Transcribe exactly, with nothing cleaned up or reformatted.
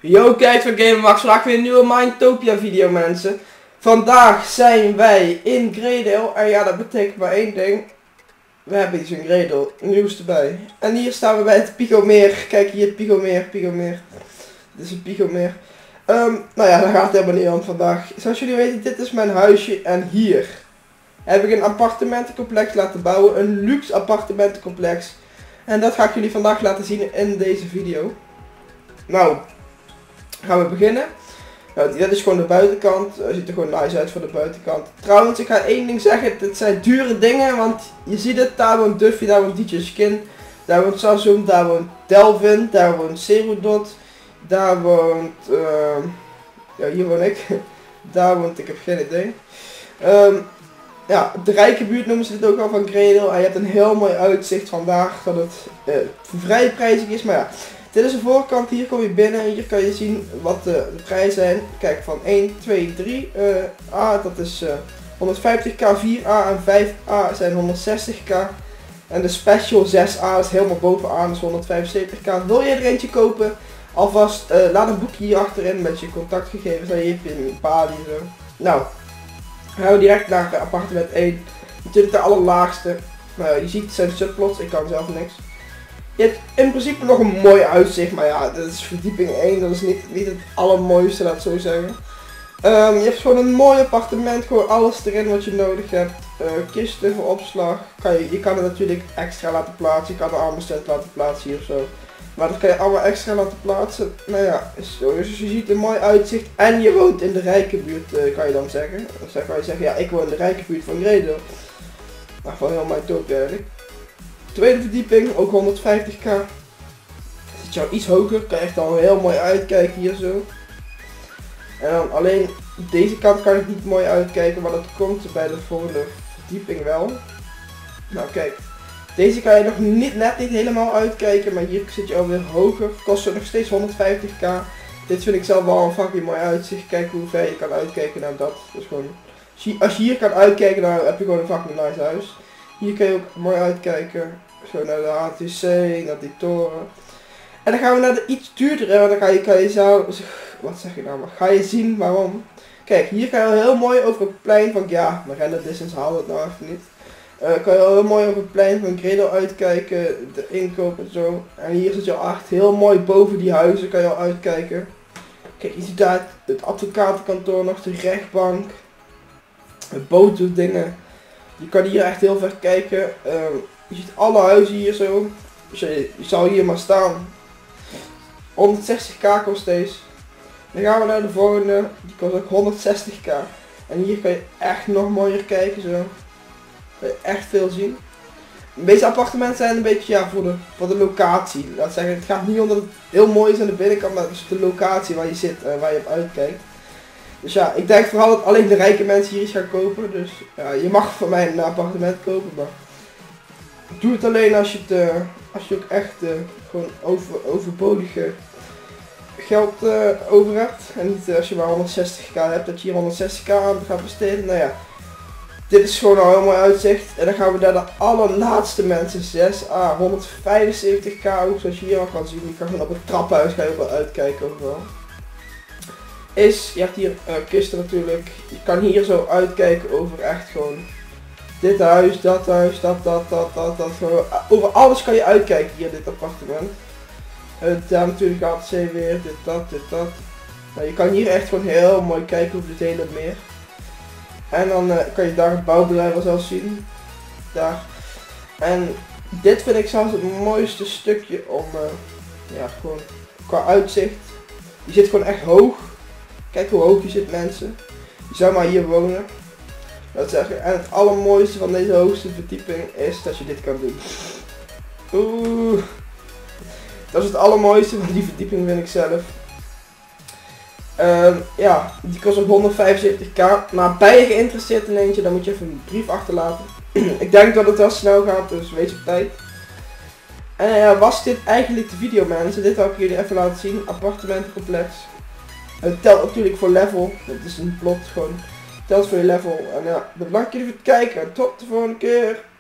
Yo, kijk van GamerMax, vandaag weer een nieuwe Mindtopia video, mensen. Vandaag zijn wij in Greedale en ja, dat betekent maar één ding. We hebben iets in Greedale, nieuws erbij. En hier staan we bij het Picomeer. Kijk hier, Picomeer, Picomeer. Dit is een Picomeer. Um, nou ja, daar gaat het helemaal niet om vandaag. Zoals jullie weten, dit is mijn huisje en hier heb ik een appartementencomplex laten bouwen. Een luxe appartementencomplex. En dat ga ik jullie vandaag laten zien in deze video. Nou, gaan we beginnen. Nou, dit is gewoon de buitenkant. Het ziet er gewoon nice uit voor de buitenkant. Trouwens, ik ga één ding zeggen. Dit zijn dure dingen, want je ziet het. Daar woont Duffy, daar woont D J Skin. Daar woont Sazum, daar woont Delvin, daar woont Serudot. Daar woont... Uh, ja, hier woon ik. Daar woont... Ik heb geen idee. Um, ja, de rijke buurt noemen ze dit ook al van Greedale. En je hebt een heel mooi uitzicht vandaag. Dat het uh, vrij prijzig is, maar ja. Dit is de voorkant, hier kom je binnen en hier kan je zien wat de, de prijzen zijn. Kijk, van één, twee, drie uh, A, dat is uh, honderdvijftig k, vier A en vijf A zijn honderdzestig k. En de special zes A is helemaal bovenaan, dus honderdvijfenzeventig k. Wil je er eentje kopen? Alvast uh, laat een boekje hier achterin met je contactgegevens en je hebt een palie en zo. Nou, dan gaan we direct naar appartement één. Natuurlijk de allerlaagste. Nou, je ziet het zijn subplots, ik kan zelf niks. Je hebt in principe nog een mooi uitzicht, maar ja, dat is verdieping één, dat is niet, niet het allermooiste, laat ik zo zeggen. Um, je hebt gewoon een mooi appartement, gewoon alles erin wat je nodig hebt. Uh, kisten voor opslag, kan je, je kan het natuurlijk extra laten plaatsen, je kan een armbestand laten plaatsen hier of zo. Maar dat kan je allemaal extra laten plaatsen. Nou ja, zo, dus je ziet een mooi uitzicht en je woont in de rijke buurt, uh, kan je dan zeggen. Dan kan je zeggen, ja, ik woon in de rijke buurt van Greedale. Nou, van heel Mindtopia eigenlijk. Tweede verdieping, ook honderdvijftig k. Zit jou iets hoger, kan je echt al heel mooi uitkijken hier zo. En dan alleen deze kant kan ik niet mooi uitkijken, maar dat komt bij de volgende verdieping wel. Nou kijk, deze kan je nog niet, net niet helemaal uitkijken, maar hier zit je alweer hoger. Kost nog steeds honderdvijftig k. Dit vind ik zelf wel een fucking mooi uitzicht. Kijk hoe ver je kan uitkijken naar dat. Dus gewoon, als je hier kan uitkijken, dan heb je gewoon een fucking nice huis. Hier kun je ook mooi uitkijken, zo naar de H T C, naar die toren. En dan gaan we naar de iets duurdere, want dan ga je, kan je zo, wat zeg je nou, maar ga je zien waarom. Kijk, hier kan je heel mooi over het plein van, ja, mijn render distance haalt het nou even niet. Uh, kan je heel mooi over het plein van Greedale uitkijken, de inkoop en zo. En hier zit je al echt heel mooi boven die huizen, kan je al uitkijken. Kijk, je ziet daar het, het advocatenkantoor nog, de rechtbank, de bootdingen. Je kan hier echt heel ver kijken. Uh, je ziet alle huizen hier zo. Dus je, je zou hier maar staan. honderdzestig k kost deze. Dan gaan we naar de volgende. Die kost ook honderdzestig k. En hier kan je echt nog mooier kijken zo. Kan je echt veel zien. Deze appartementen zijn een beetje ja, voor, de, voor de locatie. Laat zeggen, het gaat niet om dat het heel mooi is aan de binnenkant, maar het is de locatie waar je zit en waar je op uitkijkt. Dus ja, ik denk vooral dat alleen de rijke mensen hier iets gaan kopen. Dus ja, je mag van mij een appartement kopen, maar doe het alleen als je het, uh, als je ook echt uh, gewoon over, overbodige geld uh, over hebt. En niet uh, als je maar honderdzestig k hebt, dat je hier honderdzestig k aan gaat besteden. Nou ja, dit is gewoon al heel mooi uitzicht. En dan gaan we naar de allerlaatste mensen, zes A, honderdvijfenzeventig k ook, zoals je hier al kan zien. Je kan gewoon op het trappenhuis ga je ook wel uitkijken overal. Is, je hebt hier uh, kisten natuurlijk, je kan hier zo uitkijken over echt gewoon dit huis, dat huis, dat, dat, dat, dat, dat, gewoon, over alles kan je uitkijken hier in dit appartement. Uh, daar natuurlijk H T C weer, dit, dat, dit, dat. Nou, je kan hier echt gewoon heel mooi kijken over dit hele meer. En dan uh, kan je daar het bouwbedrijf wel zelfs zien, daar. En dit vind ik zelfs het mooiste stukje om, uh, ja gewoon, qua uitzicht. Je zit gewoon echt hoog. Kijk hoe hoog je zit, mensen. Je zou maar hier wonen. Dat zeggen. En het allermooiste van deze hoogste verdieping is dat je dit kan doen. Oeh. Dat is het allermooiste van die verdieping, vind ik zelf. Uh, ja, die kost ook honderdvijfenzeventig k. Maar ben je geïnteresseerd in eentje, dan moet je even een brief achterlaten. Ik denk dat het wel snel gaat, dus wees op tijd. En ja, uh, was dit eigenlijk de video, mensen. Dit wil ik jullie even laten zien. Appartementencomplex. Het telt natuurlijk voor level, het is een plot gewoon, het telt voor je level. En ja, bedankt jullie voor het kijken en tot de volgende keer.